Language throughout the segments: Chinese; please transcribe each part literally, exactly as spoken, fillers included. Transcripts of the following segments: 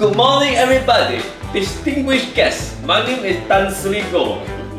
Good morning, everybody. Distinguished guests, my name is Dan Sligo.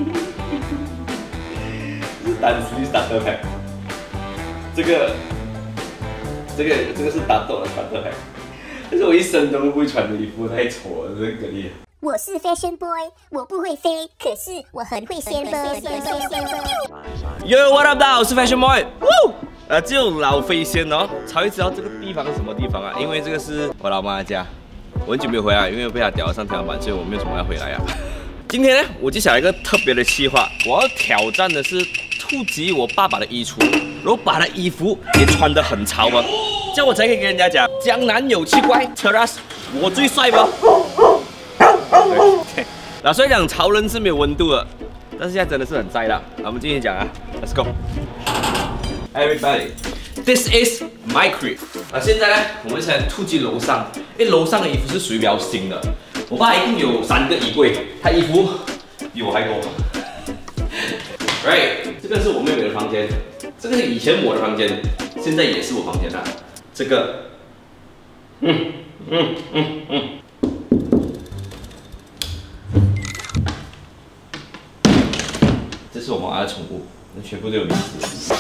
是单 Sli starter pack。这个，这个，这个是单斗的 starter pack。这是我一生都不会穿的衣服，太丑了，这个厉害。 我是 Fashion Boy， 我不会飞，可是我很会先飞。 Yo, what up， 大家好，我是 Fashion Boy。Woo！ 呃，只有老飞仙哦，才会知道这个地方是什么地方啊，因为这个是我老妈的家。 我很久没有回来，因为被他屌上天花板，所以我没有什么要回来啊。今天呢，我就想一个特别的计划，我要挑战的是突击我爸爸的衣橱，然后把他衣服也穿得很潮嘛，这样我才可以跟人家讲江南有气怪 ，Teras 我最帅吧。对，那虽然讲潮人是没有温度的，但是现在真的是很在啦。那我们继续讲啊 ，Let's go， everybody。 This is my crib。啊，现在呢，我们现在突击楼上，因为楼上的衣服是属于比较新的。我爸一定有三个衣柜，他衣服比我还多。Right， 这个是我妹妹的房间，这个是以前我的房间，现在也是我房间啦。这个，嗯嗯嗯嗯，这是我妈妈的宠物，那全部都有名字。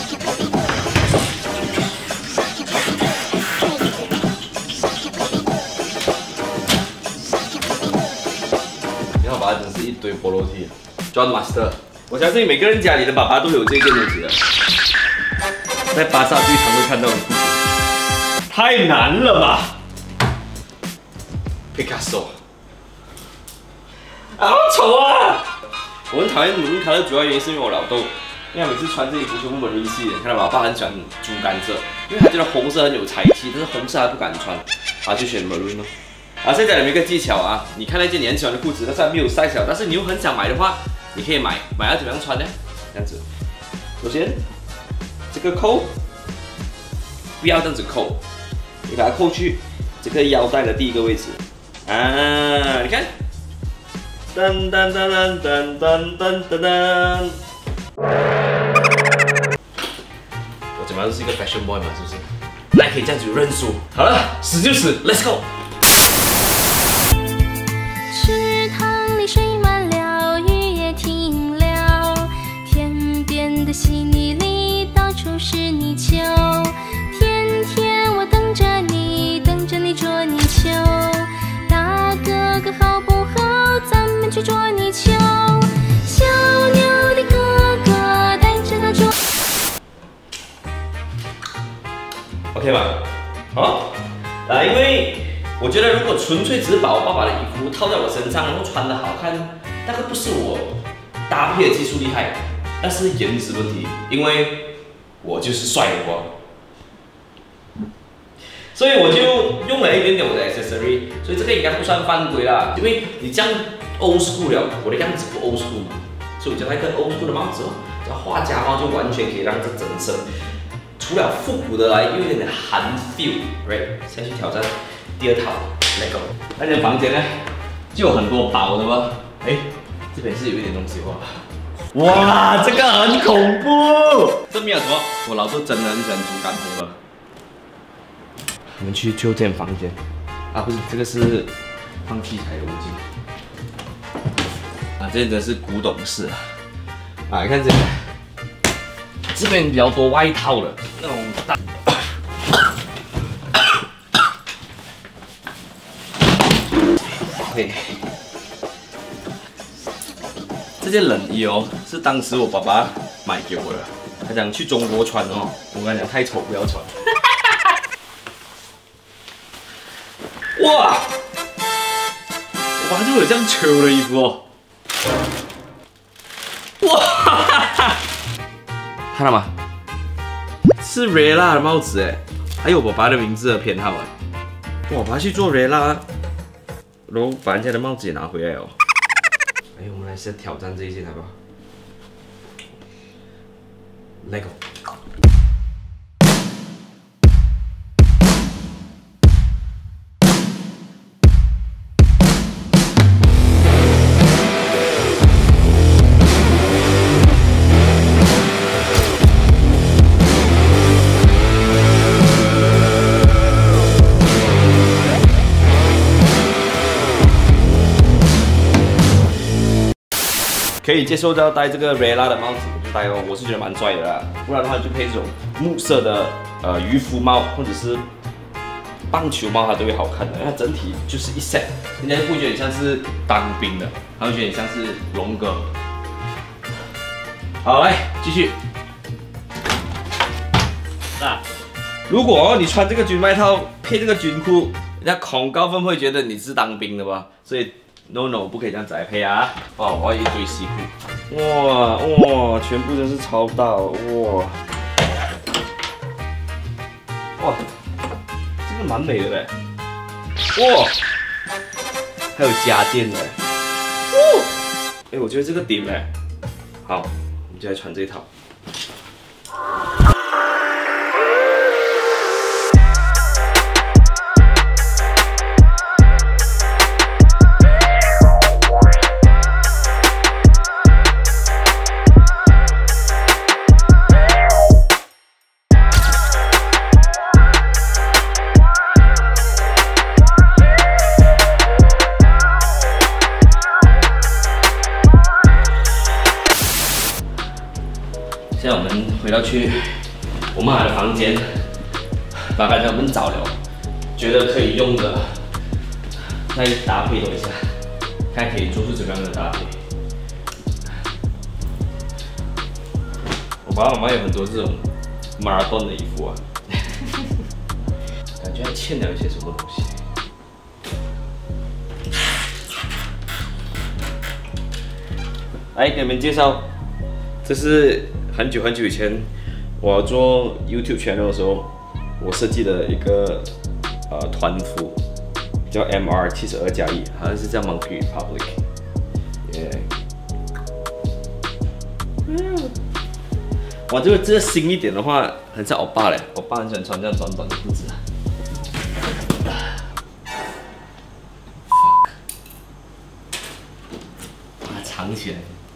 爸爸真是一堆菠萝 T，John Master， 我相信每个人家里的爸爸都有这件东西的，在巴萨最常会看到的裤子，太难了吧 ？Picasso， 好丑啊！我很讨厌 maroon color， 主要原因是因为我老豆，因为他每次穿这衣服全部 maroon系的，看到吗？我爸很喜欢猪肝色，因为他觉得红色很有才气，但是红色他不敢穿，他就选 maroon 咯。 啊，现在有一个技巧啊，你看那件你很喜欢的裤子，但是它没有 size 了，但是你又很想买的话，你可以买，买要怎么样穿呢？这样子，首先这个扣不要这样子扣，你把它扣去这个腰带的第一个位置啊，你看，噔噔噔噔噔噔噔噔噔，我怎么样是一个 fashion boy 嘛，是不是？那可以这样子认输，好了，死就死 ，Let's go。 池塘里水满了，雨也停了，天边的稀泥里到处是泥鳅。天天我等着你，等着你捉泥鳅。大哥哥好不好？咱们去捉泥鳅。小牛的哥哥带着它捉。 OK 吗？好，啊，因为。 我觉得如果纯粹只是把我爸爸的衣服套在我身上，然后穿得好看，那个不是我搭配的技术厉害，那是颜值问题。因为我就是帅的我，所以我就用了一点点我的 accessory， 所以这个应该不算犯规啦。因为你这样 old school 了，我的样子不 old school 嘛，所以我将那个 old school 的帽子哦，这画家帽就完全可以让这整身除了复古的来，又有点韩 feel，right？ 先去挑战。 第二套 ，Let go。那间房间呢，就有很多宝的吧？哎，这边是有一点东西哇！哇，这个很恐怖。这没有什么，我老豆真的很喜欢煮干红了。我们去旧间房间啊，不是，这个是放器材的物件。啊，这真的是古董式啊！啊，你看这边，这边比较多外套的那种大。 OK， 这件冷衣哦，是当时我爸爸买给我的。他讲去中国穿哦，我跟他讲太丑不要穿。哇，我爸就有这样秋的衣服哦。哇，看到吗？是 Rella 的帽子哎，还有我爸爸的名字和编号哎。我爸去做 Rella。 然后把人家的帽子也拿回来哦。哎，我们来先挑战这一件，好不好 ？Let go。 可以接受到戴这个 Rayla 的帽子，我就戴哦，我是觉得蛮帅的啦。不然的话就配这种木色的呃渔夫帽或者是棒球帽，它都会好看的。因为它整体就是一 set， 人家不会觉得你像是当兵的，他会觉得你像是龙哥。好，来继续。啊，如果你穿这个军外套配这个军裤，人家恐高分会觉得你是当兵的吧？所以 no no 不可以这样子来配啊！哇，我要一堆西裤，哇哇，全部都是超大哇哇，这个蛮美的嘞！哇，还有家电嘞！哦，哎，我觉得这个顶嘞，好，我们就来穿这一套。 现在我们回到去我妈的房间，把刚才我们找了，觉得可以用的，再搭配一下，看可以做出怎么样的搭配。我爸爸妈妈有很多这种马拉松的衣服啊，感觉还欠了一些什么东西。来给你们介绍，这是 很久很久以前，我做 YouTube channel 的时候，我设计的一个呃团服，叫 M R 七十二加一，好像是叫 Monkey Republic。耶、yeah ，哇，这个这个新一点的话，很像欧巴嘞，欧巴很喜欢穿这样短短的裤子。fuck， 把它藏起来。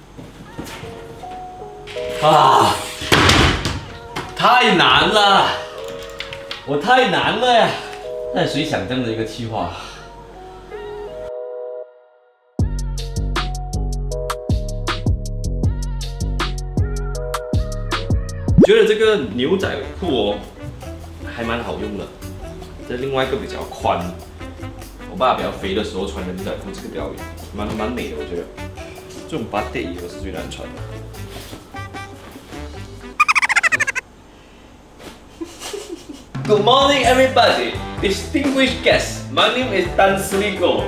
啊，太难了，我太难了呀！那谁想这样的一个企划？觉得这个牛仔裤哦，还蛮好用的。这另外一个比较宽，我爸比较肥的时候穿的牛仔裤，这个比较蛮蛮美的，我觉得。这种巴蒂衣服是最难穿的。 Good morning, everybody. Distinguished guests, my name is Dan Sligo.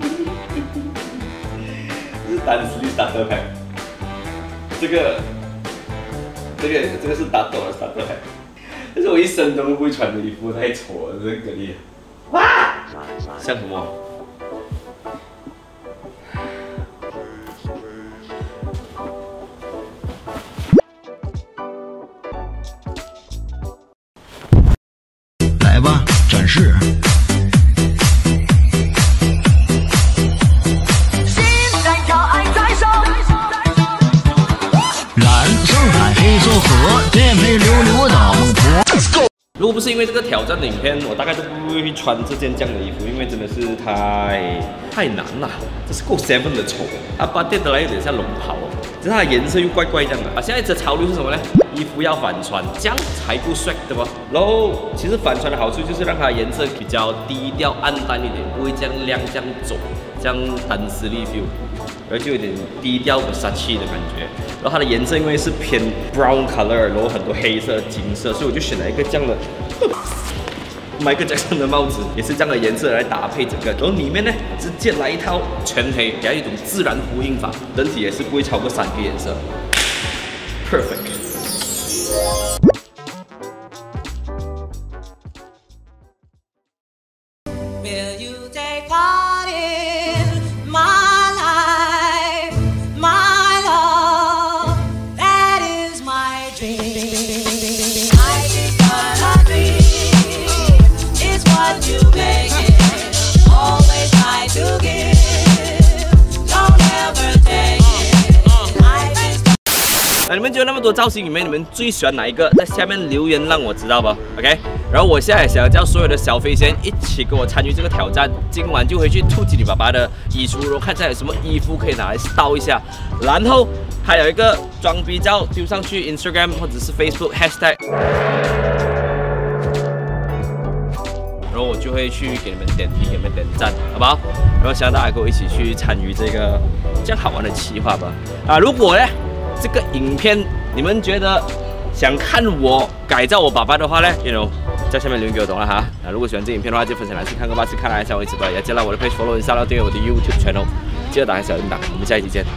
这是 Dan Sligo Starter Pack。这个，这个，这个是打斗的 Starter Pack。这是我一生都不会穿的衣服，太丑了，这个蛤蜊。哇！像什么？ 来吧，展示。心在跳，爱在手。蓝色海，黑色河，颠沛流流到破。 如果不是因为这个挑战的影片，我大概都不会穿这件这样的衣服，因为真的是太太难了。这是够 seven 的丑，啊，把电得来有点像龙袍哦，只是它的颜色又怪怪这样的。啊，现在这潮流是什么呢？ 衣服要反穿，这样才够帅，对吧？然后其实反穿的好处就是让它的颜色比较低调、暗淡一点，不会这样亮、这样走、这样单丝力 feel， 然后就有点低调的杀气的感觉。然后它的颜色因为是偏 brown color， 然后很多黑色、金色，所以我就选了一个这样的Michael Jackson 的帽子，也是这样的颜色来搭配整个。然后里面呢，直接来一套全黑，给它一种自然呼应法，整体也是不会超过三个颜色 ，perfect。 Will you take part in my life, my love? That is my dream. I is what I dream. It's what you make it. Always try to give. Don't ever take it. I is 啊，你们觉得那么多造型里面，你们最喜欢哪一个？在下面留言让我知道吧 ，OK？ 然后我现在想叫所有的小飞仙一起跟我参与这个挑战，今晚就回去兔吉你爸爸的衣橱，然后看一下有什么衣服可以拿来style一下，然后还有一个装逼照丢上去 Instagram 或者是 Facebook hashtag。 然后我就会去给你们点评，给你们点赞，好不好？然后希望大家跟我一起去参与这个这样好玩的企划吧。啊，如果呢这个影片你们觉得想看我改造我爸爸的话呢 ，you know， 在下面留言给我懂了哈。啊，如果喜欢这影片的话，就分享来去看个吧，去看来下我一直播，也记得我的 page follow 一下，订阅我的 YouTube channel， 记得打开小铃铛，我们下一期见。